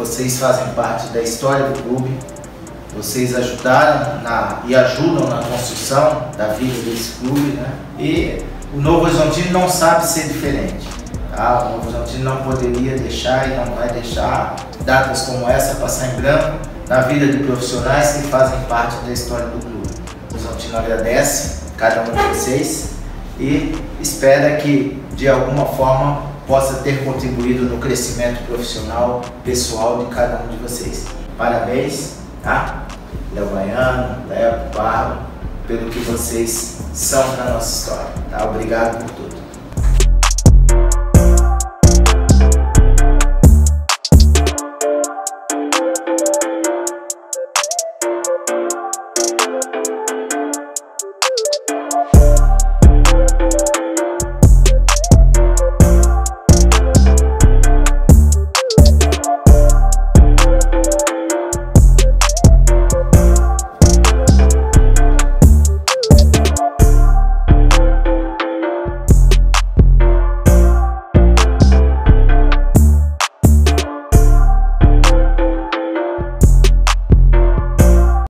vocês fazem parte da história do clube, vocês ajudaram e ajudam na construção da vida desse clube, né? E o Novo Horizontino não sabe ser diferente. Tá? O Novo Horizontino não poderia deixar e não vai deixar datas como essa passar em branco na vida de profissionais que fazem parte da história do clube. O Horizontino agradece cada um de vocês e espera que de alguma forma possa ter contribuído no crescimento profissional, pessoal de cada um de vocês. Parabéns, tá? Léo Baiano, Léo, Barro, pelo que vocês são na nossa história. Tá? Obrigado por tudo.